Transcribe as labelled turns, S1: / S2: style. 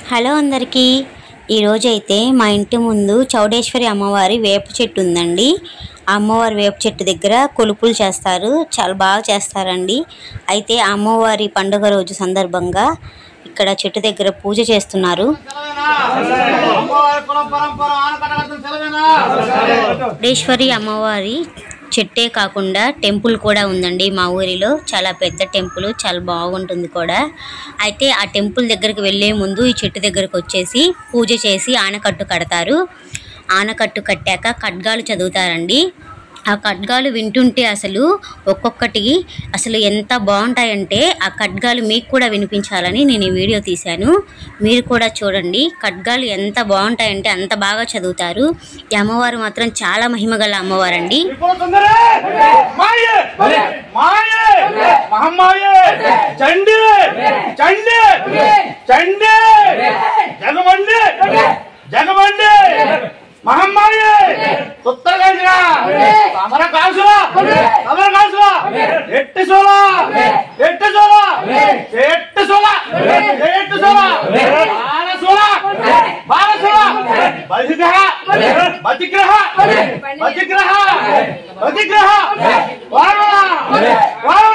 S1: Hello అందరికీ ఈరోజైతే మా ఇంటి ముందు చౌడేశ్వరి అమ్మవారి వేప చెట్టు ఉందండి. ఆ అమ్మవారి వేప చెట్టు దగ్గర కొలుపులు చేస్తారు, చాలా బాగా చేస్తారండి. అయితే ఆ అమ్మవారి పండుగ రోజు సందర్భంగా ఇక్కడ చెట్టు దగ్గర పూజ చేస్తున్నారు. చౌడేశ్వరి అమ్మవారి చెట్టే కాకుండా టెంపుల్ కూడా ఉందండి మా ఊరిలో. చాలా పెద్ద టెంపుల్, చాలా బాగుంటుంది కూడా. అయితే ఆ టెంపుల్ దగ్గరికి వెళ్ళే ముందు ఈ చెట్టు దగ్గరకు వచ్చేసి పూజ చేసి ఆనకట్టు కడతారు. ఆనకట్టు కట్టాక ఖడ్గాలు చదువుతారండి. ఆ ఖడ్గాలు వింటుంటే అసలు ఒక్కొక్కటి అసలు ఎంత బాగుంటాయంటే ఆ ఖడ్గాలు మీకు కూడా వినిపించాలని నేను ఈ వీడియో తీశాను. మీరు కూడా చూడండి, ఖడ్గాలు ఎంత బాగుంటాయంటే అంత బాగా చదువుతారు. ఈ అమ్మవారు మాత్రం చాలా మహిమగల అమ్మవారండి.
S2: బతిగ్రహ